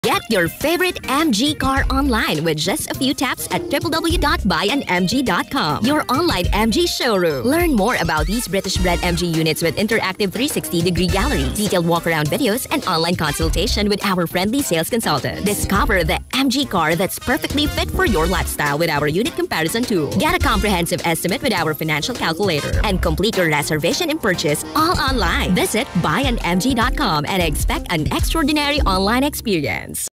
Get your favorite MG car online with just a few taps at www.buyandmg.com, your online MG showroom. Learn more about these British-bred MG units with interactive 360-degree galleries, detailed walk-around videos, and online consultation with our friendly sales consultant. Discover the MG car that's perfectly fit for your lifestyle with our unit comparison tool. Get a comprehensive estimate with our financial calculator and complete your reservation and purchase all online. Visit buyandmg.com and expect an extraordinary online experience.